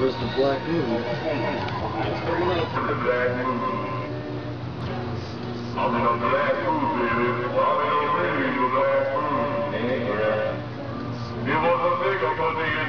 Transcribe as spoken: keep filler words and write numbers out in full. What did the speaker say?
was the Black Moon. The Black Moon. I'm in the Black Moon, baby. I'm in the Black Moon. Yeah. It was a nigga, but they